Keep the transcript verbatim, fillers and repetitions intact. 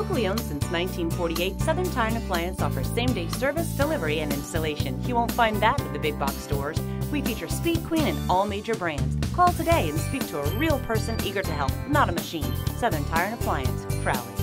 Locally owned since nineteen forty-eight, Southern Tire and Appliance offers same-day service, delivery, and installation. You won't find that at the big box stores. We feature Speed Queen and all major brands. Call today and speak to a real person eager to help, not a machine. Southern Tire and Appliance, Crowley.